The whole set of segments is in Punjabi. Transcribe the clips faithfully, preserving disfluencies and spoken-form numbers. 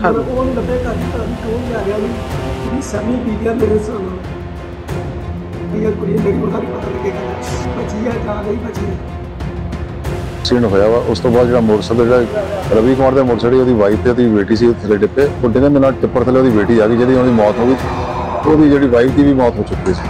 ਉਹ ਨਹੀਂ ਲੱਭੇ ਘਰ ਦੀ ਪਤਾ ਨਹੀਂ ਕੌਣ ਲੈ ਗਿਆ ਉਹਨੂੰ ਸਮੀ ਪੀ ਗਿਆ ਮੇਰੇ ਸਾਹਮਣੇ ਇਹ ਕੁੜੀ ਮੇਰੀ ਉਹਦਾ ਵੀ ਪਤਾ ਲੱਗੇਗਾ ਬਚੀ ਹੈ ਜਾਂ ਨਹੀਂ ਬਚੀ ਐਕਸੀਡੈਂਟ ਹੋਇਆ ਵਾ। ਉਸ ਤੋਂ ਬਾਅਦ ਜਿਹੜਾ ਮੋਟਰਸਾਈਕਲ ਜਿਹੜਾ ਰਵੀ ਕੁਮਾਰ ਦਾ ਮੋਟਰਸਾਈਕਲ ਉਹਦੀ ਵਾਈਫ ਤੇ ਉਹਦੀ ਬੇਟੀ ਸੀ ਥੱਲੇ ਡਿੱਪੇ ਉਹ ਡਿੱਗਣ ਦੇ ਨਾਲ ਟਿੱਪਰ ਥੱਲੇ ਉਹਦੀ ਬੇਟੀ ਆ ਗਈ ਜਿਹਦੀ ਉਹਦੀ ਮੌਤ ਹੋ ਗਈ। ਉਹਦੀ ਜਿਹੜੀ ਵਾਈਫ ਦੀ ਵੀ ਮੌਤ ਹੋ ਚੁੱਕੀ ਸੀ।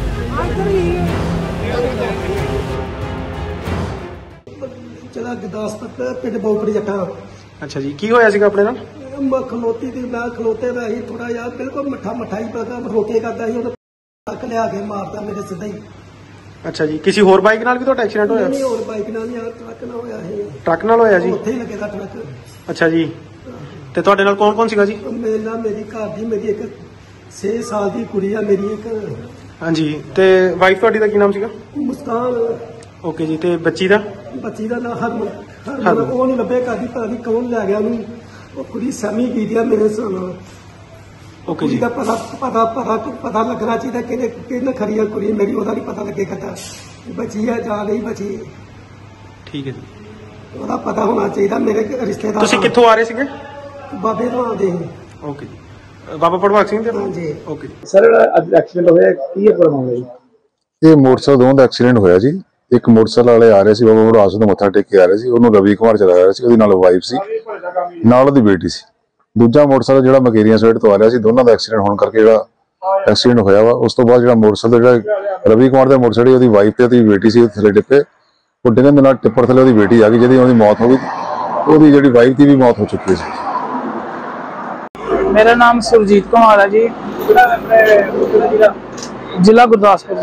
ਚਲਾ ਗੁਰਦਾਸਪੁਰ ਪਿੰਡ ਬੋਪੜੀ ਜੱਟਾ। ਅੱਛਾ ਜੀ, ਕੀ ਹੋਇਆ ਸੀਗਾ ਆਪਣੇ ਨਾਲ? ਮੈਂ ਖਲੋਤੀ ਤੇ ਮੈਂ ਖਲੋਤੇ ਦਾ ਹੀ ਥੋੜਾ ਜਿਹਾ ਬਿਲਕੁਲ ਮੱਠਾ ਮੱਠਾ ਹੀ ਪਤਾ ਰੋਕੇ ਕਰਦਾ ਸੀ ਉਹਨੇ ਟੱਕ ਲਿਆ ਕੇ ਮਾਰਦਾ ਮੇਰੇ ਸਿੱਧਾ ਹੀ। ਅੱਛਾ ਜੀ, ਕਿਸੇ ਹੋਰ ਬਾਈਕ ਨਾਲ ਵੀ ਤੁਹਾਡਾ ਐਕਸੀਡੈਂਟ ਹੋਇਆ? ਨਹੀਂ, ਹੋਰ ਬਾਈਕ ਨਾਲ ਨਹੀਂ, ਟਰੱਕ ਨਾਲ ਹੋਇਆ ਇਹ। ਟਰੱਕ ਨਾਲ ਹੋਇਆ ਜੀ? ਉੱਥੇ ਹੀ ਲੱਗੇਗਾ ਟਰੱਕ। ਅੱਛਾ ਜੀ, ਤੇ ਤੁਹਾਡੇ ਨਾਲ ਕੌਣ ਕੌਣ ਸੀਗਾ ਜੀ? ਮੇਰੇ ਨਾਲ ਮੇਰੀ ਘਰ ਦੀ ਮੇਰੀ ਇੱਕ ਛੇ ਸਾਲ ਦੀ ਕੁੜੀ ਆ ਮੇਰੀ ਇੱਕ। ਹਾਂਜੀ, ਤੇ ਵਾਈਫ ਤੁਹਾਡੀ ਦਾ ਕੀ ਨਾਮ ਸੀਗਾ? ਮੁਸਕਾਨ। ਓਕੇ ਜੀ, ਤੇ ਬੱਚੀ ਦਾ? ਬੱਚੀ ਦਾ ਨਾਮ ਹਰਮਨ। ਹਰਮਨ ਉਹ ਨਹੀਂ ਲੱਭੇ ਘਰ ਦੀ ਪਤਾ ਨਹੀਂ ਕੌਣ ਲੈ ਗਿਆ ਉਹਨੂੰ। ਉਹ ਕੁੜੀ ਸਮੀ ਪੀ ਗਿਆ ਮੇਰੇ ਸਾਹਮਣੇ। ਓਕੇ ਜੀ, ਦਾ ਪਤਾ ਪਤਾ ਪਤਾ ਪਤਾ ਲੱਗਣਾ ਚਾਹੀਦਾ ਕਿਹਨੇ ਕਿਹਨੇ ਖਰੀ ਆ ਕੁੜੀ ਮੇਰੀ ਉਹਦਾ ਨਹੀਂ ਪਤਾ ਲੱਗੇਗਾ ਤਾਂ ਬਚੀ ਹੈ ਜਾਂ ਨਹੀਂ ਬਚੀ। ਠੀਕ ਹੈ ਜੀ, ਉਹਦਾ ਪਤਾ ਹੋਣਾ ਚਾਹੀਦਾ। ਮੇਰੇ ਰਿਸ਼ਤੇਦਾਰ। ਤੁਸੀਂ ਕਿੱਥੋਂ ਆ ਰਹੇ ਸੀਗੇ? ਬਾਬੇ ਤੋਂ ਆਉਂਦੇ ਸੀ। ਓਕੇ ਜੀ, ਬਾਬਾ ਪੜਵਾਕ ਸਿੰਘ ਦੇ? ਹਾਂਜੀ। ਓਕੇ ਸਰ ਅੱਜ ਐਕਸੀਡੈਂਟ ਹੋਇਆ ਕੀ ਹੈ ਪ੍ਰੋਬਲਮ ਹੈ ਜੀ? ਇਹ ਮੋਟਰਸਾਈਕਲ ਦੋਵਾਂ ਦਾ ਐਕਸੀਡੈਂਟ ਹੋਇਆ ਜੀ। ਇੱਕ ਮੋਟਰਸਾਈਕਲ ਵਾਲੇ ਆ ਰਹੇ ਸੀ ਬਾਬਾ ਮੜਾਸ ਤੋਂ ਮੱਥਾ ਟੇਕ ਕੇ ਆ ਰਹੇ ਸੀ। ਉਹਨੂੰ ਰਵੀ ਕੁਮਾਰ ਚਲਾ ਰਿਹਾ ਸੀ, ਉਹਦੀ ਨਾਲ ਵਾਈਫ ਸੀ, ਨਾਲ ਉਹਦੀ ਬੇਟੀ ਸੀ। ਦੂਜਾ ਮੋਟਰਸਾਈਕਲ ਜਿਹੜਾ ਮਕੇਰੀਆਂ ਸਾਈਡ ਤੋਂ ਆ ਰਿਹਾ ਸੀ। ਦੋਨਾਂ ਦਾ ਐਕਸੀਡੈਂਟ ਹੋਣ ਕਰਕੇ ਜਿਹੜਾ ਐਕਸੀਡੈਂਟ ਹੋਇਆ ਵਾ। ਉਸ ਤੋਂ ਬਾਅਦ ਜਿਹੜਾ ਮੋਟਰਸਾਈਕਲ ਜਿਹੜਾ ਰਵੀ ਕੁਮਾਰ ਦਾ ਮੋਟਰਸਾਈਕਲ ਉਹਦੀ ਵਾਈਫ ਤੇ ਉਹਦੀ ਬੇਟੀ ਸੀ ਥੱਲੇ ਡਿੱਪੇ ਉਹ ਡਿੱਗਣ ਦੇ ਨਾਲ ਟਿੱਪਰ ਥੱਲੇ ਉਹਦੀ ਬੇਟੀ ਆ ਗਈ ਜਿਹਦੀ ਉਹਦੀ ਮੌਤ ਹੋ ਗਈ। ਉਹਦੀ ਜਿਹੜੀ ਵਾਈਫ ਦੀ ਵੀ ਮੌਤ ਹੋ ਚੁੱਕੀ ਸੀ। मेरा नाम सुरजीत कुमार है जी, जिला गुरदासपुर।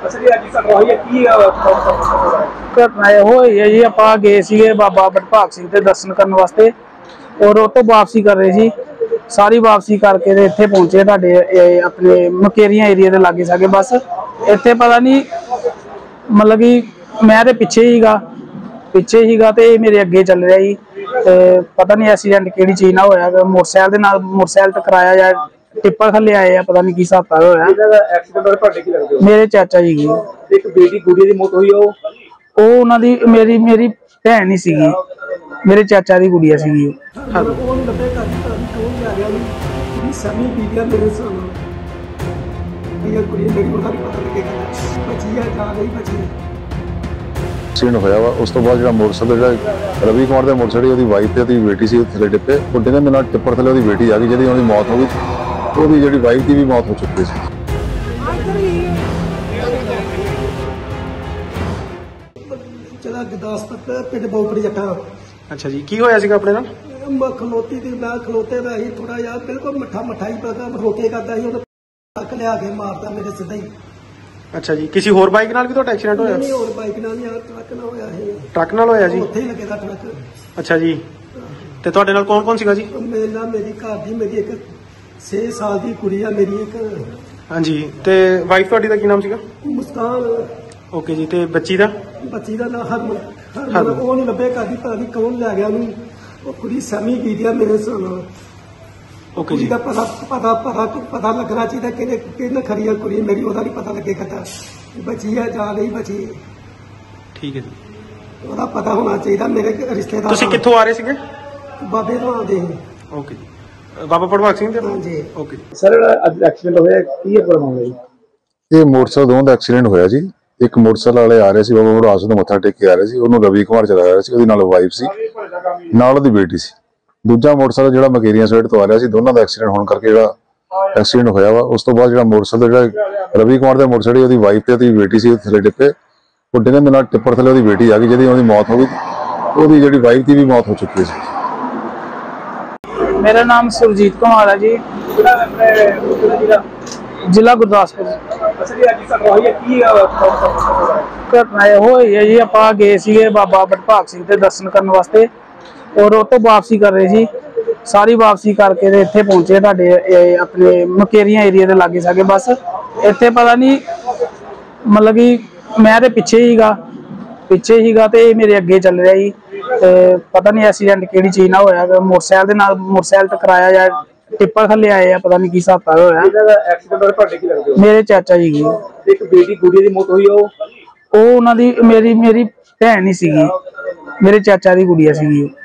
घटना होई है जी, आप गए सी बाबा बटभाग सिंह के दर्शन करने वास्ते और उतो वापसी कर रहे सी। सारी वापसी करके इत्थे पहुंचे तुहाडे अपने मकेरियां एरिया के लागे सागे। बस इत्थे पता नहीं मतलब कि मैं तो पिछे हीगा पिछे हीगा ते मेरे अगे चल रहा जी। ते पता नहीं एक्सीडेंट किहड़ी चीज ना होया, मोटरसाइकिल दे नाल मोटरसाइकिल टकराया या टिप्पर थल्ले आए आ, पता नहीं की हिसाब किताब होया। एक्सीडेंट होया तुहाडे की लगदे हो? मेरे चाचा जी की एक बेटी गुड़ी दी मौत होई ओ ओ उन्हां दी मेरी मेरी भैन ही सीगी, मेरे चाचा दी गुड़िया सीगी। ਉਹ ਨਹੀਂ ਲੱਭੇ ਘਰ ਦੀ ਪਤਾ ਨਹੀਂ ਕੌਣ ਲੈ ਗਿਆ ਉਹਨੂੰ ਸਮੀ ਪੀ ਗਿਆ ਮੇਰੇ ਸਾਹਮਣੇ। ਇਹ ਕੁੜੀ ਮੇਰੀ ਉਹਦਾ ਵੀ ਪਤਾ ਲੱਗੇਗਾ ਬਚੀ ਹੈ ਜਾਂ ਨਹੀਂ ਬਚੀ। ਐਕਸੀਡੈਂਟ ਹੋਇਆ ਵਾ। ਉਸ ਤੋਂ ਬਾਅਦ ਜਿਹੜਾ ਮੋਟਰਸਾਈਕਲ ਜਿਹੜਾ ਰਵੀ ਕੁਮਾਰ ਦਾ ਮੋਟਰਸਾਈਕਲ ਉਹਦੀ ਵਾਈਫ ਤੇ ਉਹਦੀ ਬੇਟੀ ਸੀ ਥੱਲੇ ਡਿੱਪੇ ਉਹ ਡਿੱਗਣ ਦੇ ਨਾਲ ਟਿੱਪਰ ਥੱਲੇ ਉਹਦੀ ਬੇਟੀ ਆ ਗਈ ਜਿਹਦੀ ਉਹਦੀ ਮੌਤ ਹੋ ਗਈ। ਉਹਦੀ ਜਿਹੜੀ ਵਾਈਫ ਦੀ ਵੀ ਮੌਤ ਹੋ ਚੁੱਕੀ ਸੀ। ਚਲਾ ਗੁਰਦਾਸਪੁਰ ਪਿੰਡ ਬੋਪੜੀ ਜੱਟਾ। ਅੱਛਾ ਜੀ, ਕੀ ਹੋਇਆ ਸੀਗਾ ਆਪਣੇ ਨਾਲ? ਮੈਂ ਖਲੋਤੀ ਤੇ ਮੈਂ ਖਲੋਤੇ ਦਾ ਹੀ ਥੋੜਾ ਜਿਹਾ ਬਿਲਕੁਲ ਮੱਠਾ ਮੱਠਾ ਹੀ ਪਤਾ ਰੋਕੇ ਕਰਦਾ ਸੀ ਉਹਨੇ ਟੱਕ ਲਿਆ ਕੇ ਮਾਰਦਾ ਮੇਰੇ ਸਿੱਧਾ ਹੀ। ਅੱਛਾ ਜੀ, ਕਿਸੇ ਹੋਰ ਬਾਈਕ ਨਾਲ ਵੀ ਤੁਹਾਡਾ ਐਕਸੀਡੈਂਟ ਹੋਇਆ? ਨਹੀਂ, ਹੋਰ ਬਾਈਕ ਨਾਲ ਨਹੀਂ, ਟਰੱਕ ਨਾਲ ਹੋਇਆ ਇਹ। ਟਰੱਕ ਨਾਲ ਹੋਇਆ ਜੀ? ਉੱਥੇ ਹੀ ਲੱਗੇਗਾ ਟਰੱਕ। ਅੱਛਾ ਜੀ, ਤੇ ਤੁਹਾਡੇ ਨਾਲ ਕੌਣ ਕੌਣ ਸੀਗਾ ਜੀ? ਮੇਰੇ ਨਾਲ ਮੇਰੀ ਘਰ ਦੀ ਮੇਰੀ ਇੱਕ ਛੇ ਸਾਲ ਦੀ ਕੁੜੀ ਆ ਮੇਰੀ ਇੱਕ। ਹਾਂਜੀ, ਤੇ ਵਾਈਫ ਤੁਹਾਡੀ ਦਾ ਕੀ ਨਾਮ ਸੀਗਾ? ਮੁਸਕਾਨ। ਓਕੇ ਜੀ, ਤੇ ਬੱਚੀ ਦਾ? ਬੱਚੀ ਦਾ ਨਾਮ ਹਰਮਨ। ਹਰਮਨ ਉਹ ਨਹੀਂ ਲੱਭੇ ਘਰ ਦੀ ਪਤਾ ਨਹੀਂ ਕੌਣ ਲੈ ਗਿਆ ਉਹਨੂੰ। ਉਹ ਕੁੜੀ ਸਮੀ ਪੀ ਗਿਆ ਮੇਰੇ ਸਾਹਮਣੇ। ਓਕੇ ਜੀ, ਦਾ ਪਤਾ ਪਤਾ ਪਤਾ ਪਤਾ ਲੱਗਣਾ ਚਾਹੀਦਾ ਕਿਹਨੇ ਕਿਹਨੇ ਖਰੀ ਆ ਕੁੜੀ ਮੇਰੀ ਉਹਦਾ ਨਹੀਂ ਪਤਾ ਲੱਗੇਗਾ ਤਾਂ ਬਚੀ ਹੈ ਜਾਂ ਨਹੀਂ ਬਚੀ। ਠੀਕ ਹੈ ਜੀ, ਉਹਦਾ ਪਤਾ ਹੋਣਾ ਚਾਹੀਦਾ। ਮੇਰੇ ਰਿਸ਼ਤੇਦਾਰ। ਤੁਸੀਂ ਕਿੱਥੋਂ ਆ ਰਹੇ ਸੀਗੇ? ਬਾਬੇ ਤੋਂ ਆਉਂਦੇ ਸੀ। ਓਕੇ ਜੀ, ਬਾਬਾ ਪੜਵਾਕ ਸਿੰਘ ਦੇ? ਹਾਂਜੀ। ਓਕੇ, ਸਰ ਅੱਜ ਐਕਸੀਡੈਂਟ ਹੋਇਆ ਕੀ ਹੈ ਪ੍ਰੋਬਲਮ ਹੈ ਜੀ? ਇਹ ਮੋਟਰਸਾਈਕਲ ਦੋਵਾਂ ਦਾ ਐਕਸੀਡੈਂਟ ਹੋਇਆ ਜੀ। ਇੱਕ ਮੋਟਰਸਾਈਕਲ ਵਾਲੇ ਆ ਰਹੇ ਸੀ ਬਾਬਾ ਮੜਾਸ ਤੋਂ ਮੱਥਾ ਟੇਕ ਕੇ ਆ ਰਹੇ ਸੀ। ਉਹਨੂੰ ਰਵੀ ਕੁਮਾਰ ਚਲਾ ਰਿਹਾ ਸੀ, ਉਹਦੀ ਨਾਲ ਵਾਈਫ ਸੀ, ਨਾਲ ਉਹਦੀ ਬੇਟੀ ਸੀ। ਦੂਜਾ ਮੋਟਰਸਾਈਕਲ ਜਿਹੜਾ ਮਕੇਰੀਆਂ ਸਾਈਡ ਤੋਂ ਆ ਰਿਹਾ ਸੀ। ਦੋਨਾਂ ਦਾ ਐਕਸੀਡੈਂਟ ਹੋਣ ਕਰਕੇ ਜਿਹੜਾ ਐਕਸੀਡੈਂਟ ਹੋਇਆ ਵਾ। ਉਸ ਤੋਂ ਬਾਅਦ ਜਿਹੜਾ ਮੋਟਰਸਾਈਕਲ ਜਿਹੜਾ ਰਵੀ ਕੁਮਾਰ ਦਾ ਮੋਟਰਸਾਈਕਲ ਉਹਦੀ ਵਾਈਫ ਤੇ ਉਹਦੀ ਬੇਟੀ ਸੀ ਥੱਲੇ ਡਿੱਪੇ ਉਹ ਡਿੱਗਣ ਦੇ ਨਾਲ ਟਿੱਪਰ ਥੱਲੇ ਉਹਦੀ ਬੇਟੀ ਆ ਗਈ ਜਿਹਦੀ ਉਹਦੀ ਮੌਤ ਹੋ ਗਈ। ਉਹਦੀ ਜਿਹੜੀ ਵਾਈਫ ਦੀ ਵੀ ਮੌਤ ਹੋ ਚੁੱਕੀ ਸੀ। मेरा नाम सुरजीत कुमार है जी, जिला गुरदासपुर। घटना होई है जी, आप गए सी बाबा बटभाग सिंह के दर्शन करने वास्ते और उतो वापसी कर रहे सी। सारी वापसी करके इत्थे पहुंचे तुहाडे अपने मकेरियां एरिया के लागे सागे। बस इत्थे पता नहीं मतलब कि मैं तो पिछे हीगा पिछे हीगा ते मेरे अगे चल रहा जी। ते पता नहीं एक्सीडेंट किहड़ी चीज ना होया, मोटरसाइकिल दे नाल मोटरसाइकिल टकराया या टिप्पर थल्ले आए आ, पता नहीं की हिसाब किताब होया। एक्सीडेंट होया तुहाडे की लगदे हो? मेरे चाचा जी की एक बेटी गुड़ी दी मौत होई ओ ओ उन्हां दी मेरी मेरी भैन ही सीगी, मेरे चाचा दी गुड़िया सीगी।